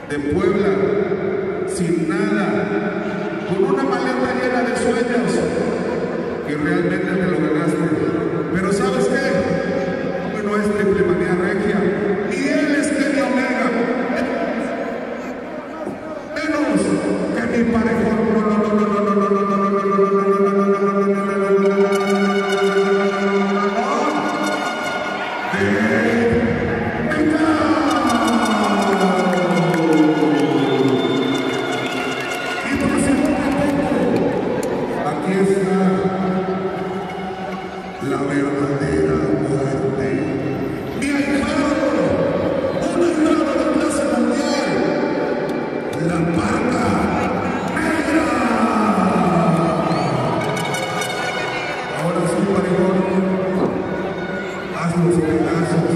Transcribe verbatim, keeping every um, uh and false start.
de Puebla, sin nada, con una maleta llena de sueños, y realmente te lo ganaste. Pero ¿sabes qué? Hoy no es Triple Manía Regia, ni él es Kenny Omega, menos que mi pareja. No, no, no, no, no, no, no, no, no, no, no, no, no, no, no, no, no, aquí está la verdadera muerte. Mi ahijado, un ahijado de clase mundial, la Parca Negra. Ahora sí, parejón, haz los pedazos.